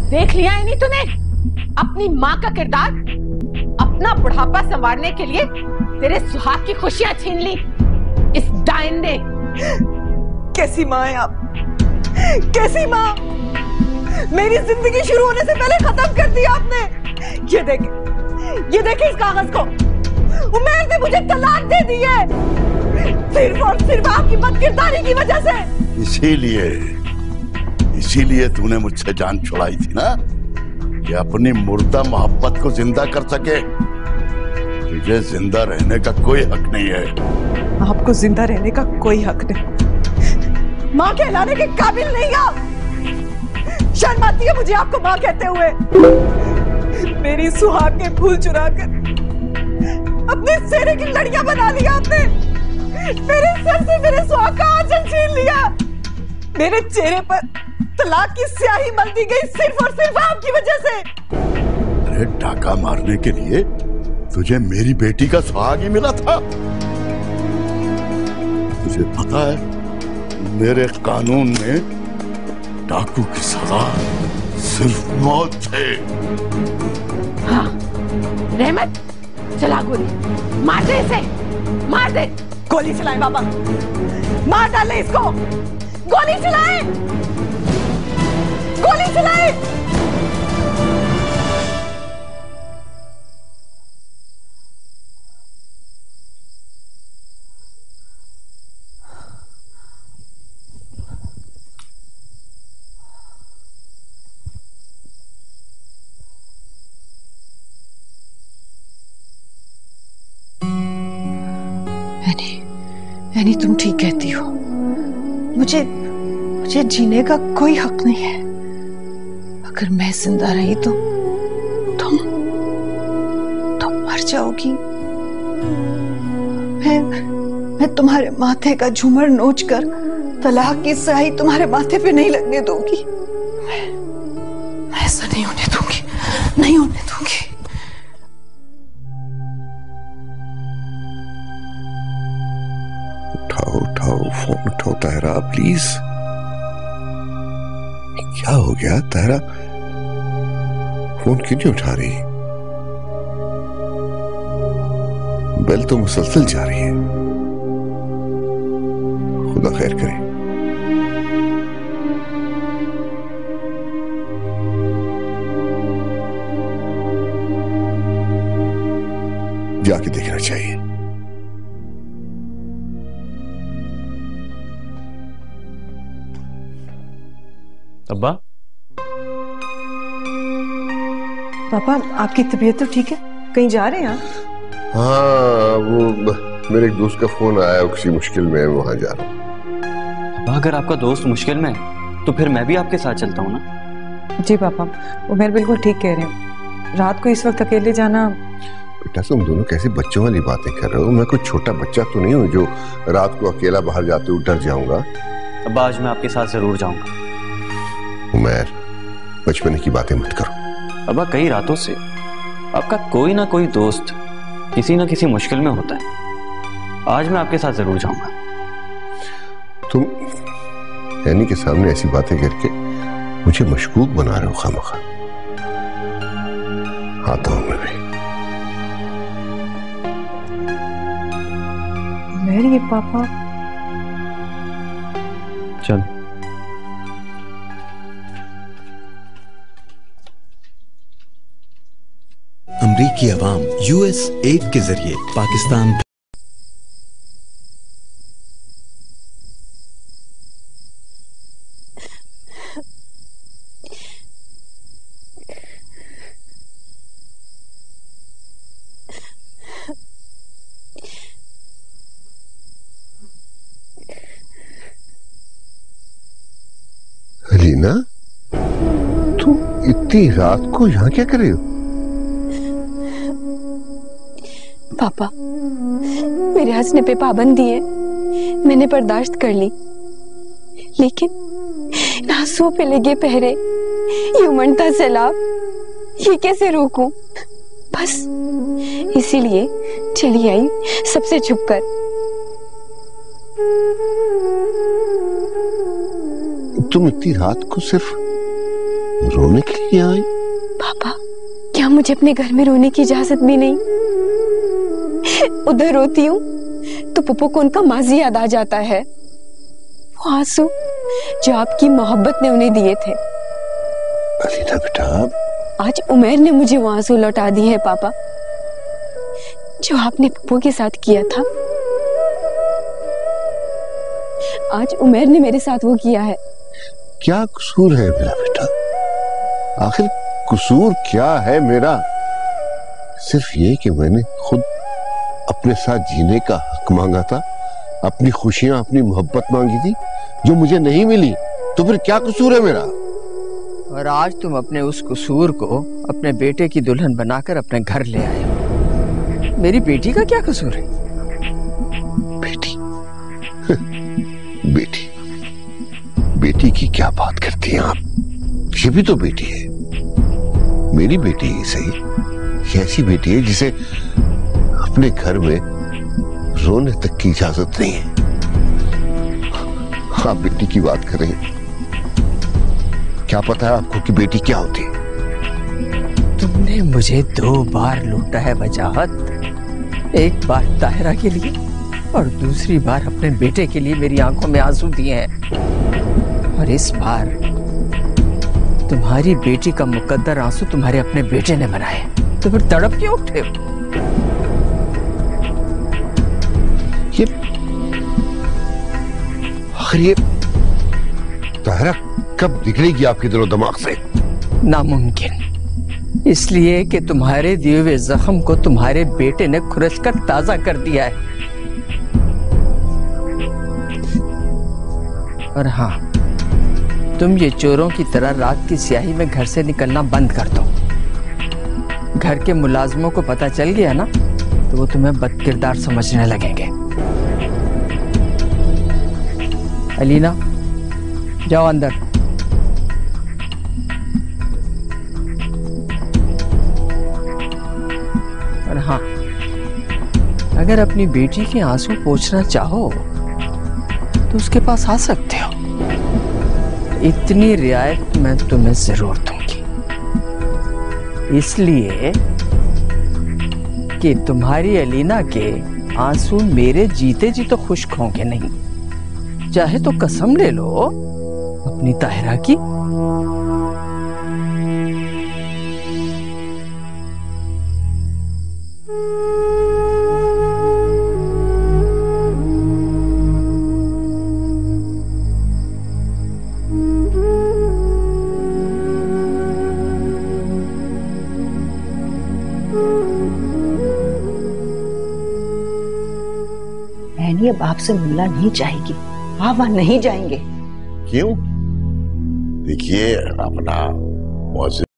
देख लिया ही नहीं तूने अपनी माँ का किरदार? अपना बुढ़ापा संवारने के लिए तेरे सुहाग की खुशियां छीन ली इस डायन ने। कैसी माँ है आप? कैसी माँ? मेरी जिंदगी शुरू होने से पहले खत्म कर दिया आपने। ये देखे इस कागज को। उमर ने मुझे तलाक दे दी है सिर्फ और सिर्फ आपकी बदकिरदारी की वजह से। इसीलिए तूने मुझसे जान छुड़ाई थी ना, कि अपनी मुर्दा मोहब्बत को जिंदा कर सके। तुझे जिंदा रहने का कोई हक नहीं है। आपको जिंदा रहने का कोई हक नहीं। माँ कहलाने के काबिल नहीं आप। शर्म आती है मुझे आपको माँ कहते हुए। मेरी सुहाग के फूल चुराकर अपने चेहरे की लड़ियां बना लिया आपने। मेरे सर से मेरे सुहाग का आंचल छीन लिया। मेरे चेहरे पर तलाक की स्याही मल दी गई सिर्फ और सिर्फ आपकी वजह से। अरे डाका मारने के लिए तुझे मेरी बेटी का सुहाग ही मिला था। तुझे पता है मेरे कानून में डाकू की सजा सिर्फ मौत है। हाँ, रहमत चला गोली मार दे इसे, मार दे। गोली चलाए बाबा, मार डाले इसको। गोली चलाए, गोली चलाए। यानी तुम ठीक कहती हो। मुझे जीने का कोई हक नहीं है। अगर मैं जिंदा रही तो तुम मर जाओगी। मैं तुम्हारे माथे का झूमर नोच कर तलाक की स्याही तुम्हारे माथे पे नहीं लगने दूंगी। मैं ऐसा नहीं होने दूंगी, नहीं होने दूंगी। उठाओ फोन उठाओ ताहरा प्लीज। क्या हो गया ताहरा? फोन क्यों नहीं उठा रही? बेल तो मुसलसल जा रही है। खुदा खैर करे। जाके देखना चाहिए। अब्बा, पापा आपकी तबीयत तो ठीक है? कहीं जा रहे हैं आप? हाँ, वो मेरे एक दोस्त का फोन आया, किसी मुश्किल में, वहां जा रहा हूँ। अब्बा, अगर आपका दोस्त मुश्किल में है तो फिर मैं भी आपके साथ चलता हूँ ना। जी पापा, उमर बिल्कुल ठीक कह रहे हैं। रात को इस वक्त अकेले जाना। बेटा तुम दोनों कैसे बच्चों वाली बातें कर रहे हो? मैं कोई छोटा बच्चा तो नहीं हूँ जो रात को अकेला बाहर जाते हुए डर जाऊंगा। अब्बा, आज मैं आपके साथ जरूर जाऊंगा। उमर, बचपन की बातें मत करो। अब्बा, कई रातों से आपका कोई ना कोई दोस्त किसी ना किसी मुश्किल में होता है। आज मैं आपके साथ जरूर जाऊंगा। तुम एनी के सामने ऐसी बातें करके मुझे मशकूक बना रहे हो खामखा। आता हूं मैं भी। मेरी पापा चल। अमरीकी अवाम US-8 के जरिए पाकिस्तान अलीना, तुम इतनी रात को यहाँ क्या कर रही हो? पापा, मेरे हंसने पे पाबंदी है, मैंने बर्दाश्त कर ली, लेकिन आंसुओं पे लगे पहरे, ये उमड़ता सैलाब, ये कैसे रोकूं? बस इसीलिए चली आई सबसे छुपकर। तुम इतनी रात को सिर्फ रोने के लिए आई? पापा, क्या मुझे अपने घर में रोने की इजाजत भी नहीं? उधर रोती हूँ तो पप्पू को उनका माजी याद आ जाता है, वो आंसू जो आपकी मोहब्बत ने उन्हें दिए थे। अलीना बेटा, आज उमैर ने मुझे वो आंसू लौटा दिए हैं पापा, जो आपने पप्पू के साथ किया था। आज उमैर ने मेरे साथ वो किया है। क्या कसूर है मेरा बेटा? आखिर कसूर क्या है मेरा? सिर्फ ये कि मैंने खुद अपने साथ जीने का हक मांगा था, अपनी खुशियां, अपनी मोहब्बत मांगी थी जो मुझे नहीं मिली, तो फिर क्या कसूर है मेरा? और आज तुम अपने उस कसूर को अपने बेटे की दुल्हन बनाकर अपने घर ले आए हो। मेरी बेटी का क्या कसूर है? बेटी बेटी बेटी की क्या बात करती हैं आप? ये भी तो बेटी है, मेरी बेटी ही सही। ऐसी बेटी है जिसे अपने घर में रोने तक की इजाजत नहीं है। आप बेटी की बात कर रहे हैं, क्या पता है आपको कि बेटी क्या होती है? तुमने मुझे 2 बार लूटा है वजाहत। एक बार ताहिरा के लिए और दूसरी बार अपने बेटे के लिए मेरी आंखों में आंसू दिए हैं। और इस बार तुम्हारी बेटी का मुकद्दर आंसू तुम्हारे अपने बेटे ने बनाए, तो फिर तड़प क्यों उठे? आखिर ये ताहिरा कब निकलेगी आपके दिलो दिमाग से? नामुमकिन, इसलिए कि तुम्हारे दिए हुए जख्म को तुम्हारे बेटे ने खुरचकर ताजा कर दिया है। और हाँ, तुम ये चोरों की तरह रात की स्याही में घर से निकलना बंद कर दो। घर के मुलाजमों को पता चल गया ना, तो वो तुम्हें बदकिरदार समझने लगेंगे। अलीना, जाओ अंदर। और हाँ, अगर अपनी बेटी के आंसू पोंछना चाहो तो उसके पास आ सकते हो। इतनी रियायत मैं तुम्हें जरूर दूंगी, इसलिए कि तुम्हारी अलीना के आंसू मेरे जीते जी तो खुश्क होंगे नहीं। चाहे तो कसम ले लो अपनी ताहिरा की। अब आपसे मिलना नहीं चाहेगी, आप वहां नहीं जाएंगे। क्यों? देखिए, अपना